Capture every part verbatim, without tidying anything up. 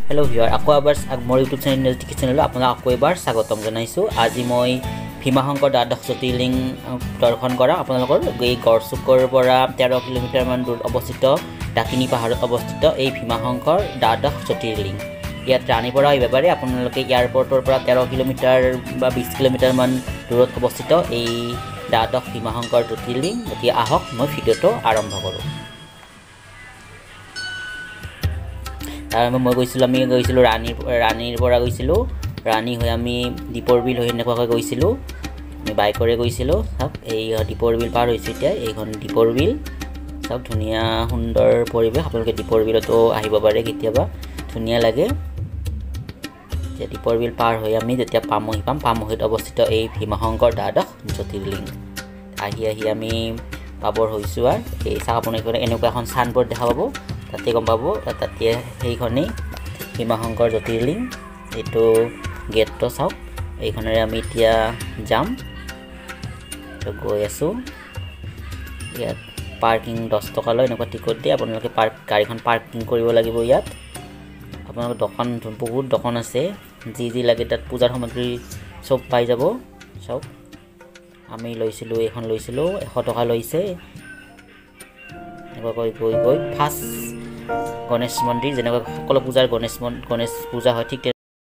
Hello viewer আকৌ এবাৰ মোৰ ইউটিউব চেনেল নটিফিকেশ্যনলৈ আপোনাক আকৌ এবাৰ স্বাগতম জনাইছো। আজি মই ভীমাশংকৰ দ্বাদশ জ্যোতিৰ্লিং দৰ্শন কৰা আপোনালোকৰ এই গড়চুকৰ পৰা তেৰ কিলোমিটাৰ মান দূৰত অৱস্থিত ডাকিনী পাহাৰত অৱস্থিত এই ভীমাশংকৰ দ্বাদশ জ্যোতিৰ্লিং। ইয়াত ৰাণীৰ পৰা আহিব পাৰে আপোনালোকে এয়াৰপৰ্টৰ পৰা তেৰ কিলোমিটাৰ বা বিশ কিলোমিটাৰ মান দূৰত অৱস্থিত এই দ্বাদশ ভীমাশংকৰ জ্যোতিৰ্লিং। গতিকে আহক মই ভিডিঅ'টো আৰম্ভ কৰোঁ। তাৰ মই গৈছিলোঁ আমি গৈছিলোঁ ৰাণীৰ ৰাণীৰ পৰা গৈছিলোঁ ৰাণী হৈ আমি দীপৰ বিল হৈ এনেকুৱাকৈ গৈছিলোঁ। আমি বাইকৰে গৈছিলোঁ। চাওক এই দীপৰ বিল পাৰ হৈছে এতিয়া এইখন দীপৰ বিল। চাওক ধুনীয়া সুন্দৰ পৰিৱেশ। আপোনালোকে দীপৰ বিলতো আহিব পাৰে কেতিয়াবা, ধুনীয়া লাগে। এতিয়া দীপৰ বিল পাৰ হৈ আমি যেতিয়া পামহি পাম পামহিত অৱস্থিত এই ভীমাশংকৰ দ্বাদশ জ্যোতিৰ্লিং আহি আহি আমি পাবৰ হৈছোঁ। আৰু এই চাওক আপোনালোকে এনেকুৱা এখন চাইনবোৰ্ড দেখা পাব, তাতে গম পাব তাতে সেইখনেই ভীমাশংকৰ জ্যোতিৰ্লিং। এইটো গেটটো চাওক, এইখনেৰে আমি এতিয়া যাম। গৈ আছোঁ। ইয়াত পাৰ্কিং দহ টকা লয়, এনেকুৱা টিকট দিয়ে। আপোনালোকে পাৰ্ক গাড়ীখন পাৰ্কিং কৰিব লাগিব। ইয়াত আপোনালোকৰ দোকান বহুত দোকান আছে, যি যি লাগে তাত পূজাৰ সামগ্ৰী চব পাই যাব। চাওক আমি লৈছিলোঁ এইখন লৈছিলোঁ এশ টকা লৈছে। এনেকুৱাকৈ গৈ গৈ ফাৰ্ষ্ট গণেশ মন্দিৰ, যেনেকৈ সকলো পূজাৰ গণেশ গণেশ পূজা হয় ঠিক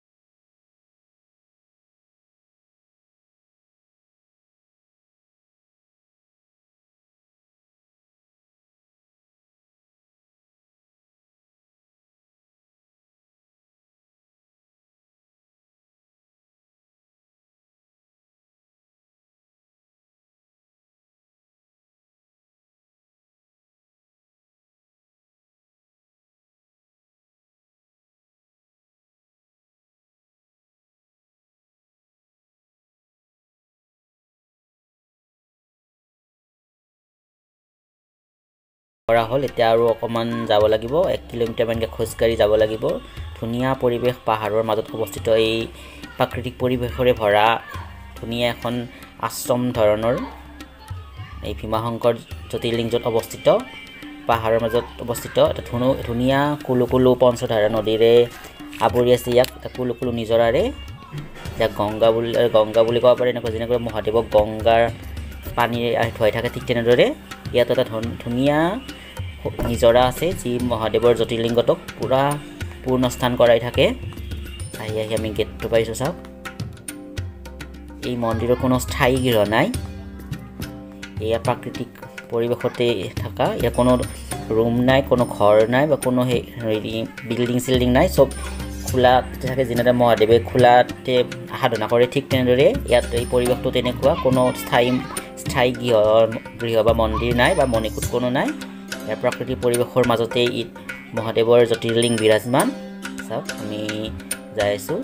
কৰা হ'ল। এতিয়া আৰু অকণমান যাব লাগিব, এক কিলোমিটাৰ মানকৈ খোজকাঢ়ি যাব লাগিব। ধুনীয়া পৰিৱেশ, পাহাৰৰ মাজত অৱস্থিত এই প্ৰাকৃতিক পৰিৱেশৰে ভৰা ধুনীয়া এখন আশ্ৰম ধৰণৰ এই ভীমাশংকৰ জ্যোতিৰ্লিং য'ত অৱস্থিত পাহাৰৰ মাজত অৱস্থিত। এটা ধুনীয়া কুলু কুলু পঞ্চধাৰা নদীৰে আৱৰি আছে। ইয়াক কুলু কুলু নিজৰাৰে, ইয়াক গংগা বুলি গংগা বুলি ক'ব পাৰে। এনেকুৱা যেনেকৈ মহাদেৱক গংগাৰ পানীৰে ধুৱাই থাকে ঠিক তেনেদৰে ইয়াত এটা ধুনীয়া নিজৰা আছে, যি মহাদেৱৰ জ্যোতিৰ্লিংগটোক পূৰা পূৰ্ণ স্থান কৰাই থাকে। আহি আহি আমি গেটটো পাইছোঁ। চাওক এই মন্দিৰৰ কোনো স্থায়ী গৃহ নাই, এয়া প্ৰাকৃতিক পৰিৱেশতে থকা। ইয়াৰ কোনো ৰুম নাই, কোনো ঘৰ নাই বা কোনো সেই হেৰি বিল্ডিং চিল্ডিং নাই, চব খোলাতে থাকে। যেনেদৰে মহাদেৱে খোলাতে সাধনা কৰে ঠিক তেনেদৰে ইয়াত এই পৰিৱেশটো তেনেকুৱা। কোনো স্থায়ী স্থায়ী গৃহ গৃহ বা মন্দিৰ নাই বা মণিকূট কোনো নাই। ইয়াৰ প্ৰাকৃতিক পৰিৱেশৰ মাজতে ই মহাদেৱৰ জ্যোতিৰ্লিং বিৰাজমান। চাওক আমি যাই আছোঁ।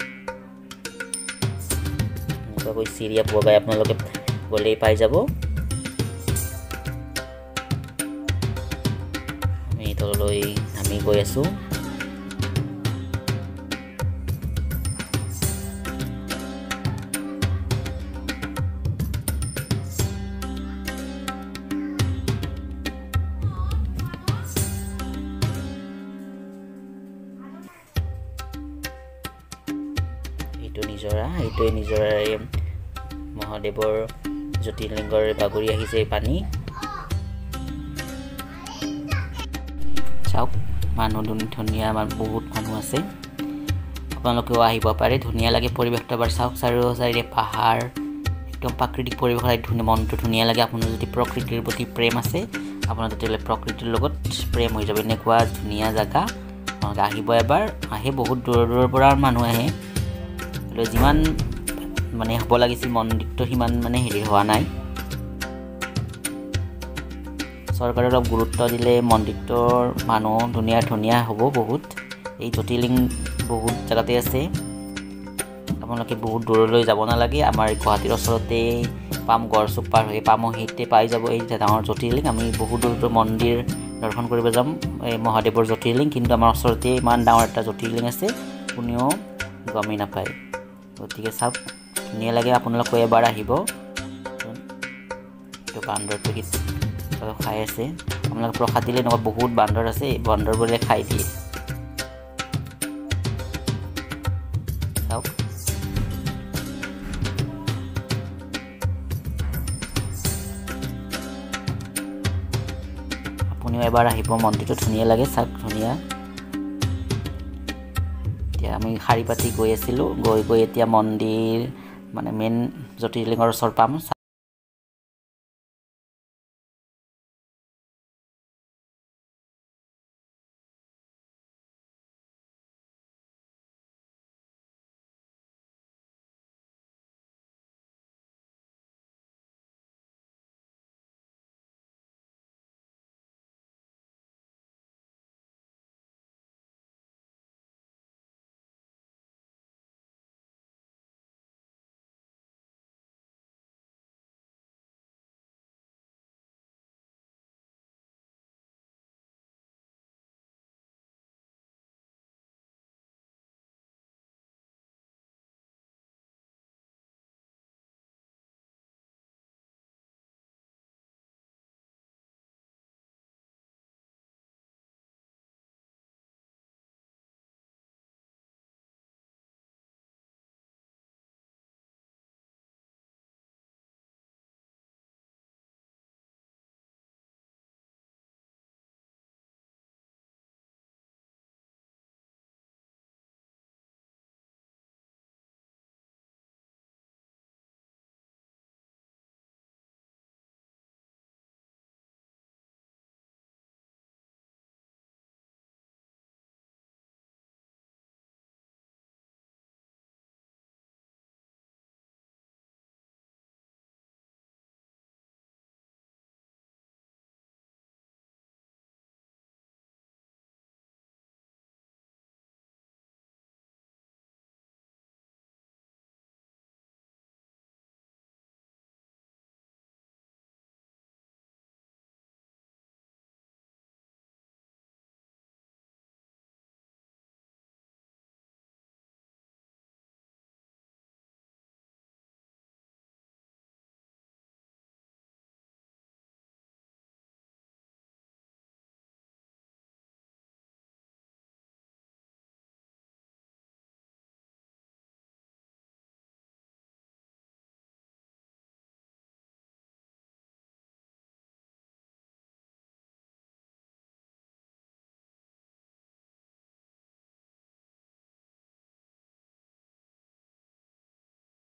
এনেকুৱাকৈ চিৰিয়া বগাই আপোনালোকে গ'লেই পাই যাব। আমি তললৈ নামি গৈ আছোঁ। এইটো নিজৰা, এইটোৱে নিজৰাৰে মহাদেৱৰ জ্যোতিৰ্লিংগৰ বাগৰি আহিছে পানী। চাওক মানুহ ধুনীয়া বহুত মানুহ আছে, আপোনালোকেও আহিব পাৰে। ধুনীয়া লাগে পৰিৱেশটো এবাৰ চাওক। চাৰিও চাৰিৰে পাহাৰ, একদম প্ৰাকৃতিক পৰিৱেশৰ ধুনীয়া, মনটো ধুনীয়া লাগে। আপোনাৰ যদি প্ৰকৃতিৰ প্ৰতি প্ৰেম আছে আপোনাৰ তেতিয়াহ'লে প্ৰকৃতিৰ লগত প্ৰেম হৈ যাব। এনেকুৱা ধুনীয়া জেগা, আপোনালোকে আহিব এবাৰ। আহে বহুত দূৰৰ দূৰৰ পৰা মানুহ আহে। যিমান মানে হ'ব লাগিছিল মন্দিৰটো সিমান মানে হেৰি হোৱা নাই। চৰকাৰে অলপ গুৰুত্ব দিলে মন্দিৰটোৰ মানুহ ধুনীয়া ধুনীয়া হ'ব বহুত। এই জ্যোতিৰ্লিং বহুত জেগাতে আছে, আপোনালোকে বহুত দূৰলৈ যাব নালাগে। আমাৰ গুৱাহাটীৰ ওচৰতে পাম, গড়চুক পাৰ হৈ পামহিতে পাই যাব এই ডাঙৰ জ্যোতিৰ্লিং। আমি বহুত দূৰ দূৰ মন্দিৰ দৰ্শন কৰিব যাম এই মহাদেৱৰ জ্যোতিৰ্লিং, কিন্তু আমাৰ ওচৰতে ইমান ডাঙৰ এটা জ্যোতিৰ্লিং আছে কোনেও গমেই নাপায়। গতিকে চাওক ধুনীয়া লাগে, আপোনালোকে এবাৰ আহিব। এইটো বান্দৰটো খাই আছে, আপোনালোকে প্ৰসাদ দিলে এনেকুৱা বহুত বান্দৰ আছে, এই বান্দৰবোৰে খাই দিয়ে। চাওক আপুনিও এবাৰ আহিব মন্দিৰটো ধুনীয়া লাগে চাওক ধুনীয়া এতিয়া আমি শাৰী পাতি গৈ আছিলোঁ গৈ গৈ এতিয়া মন্দিৰ মানে মেইন জ্যোতিৰ্লিংগৰ ওচৰ পাম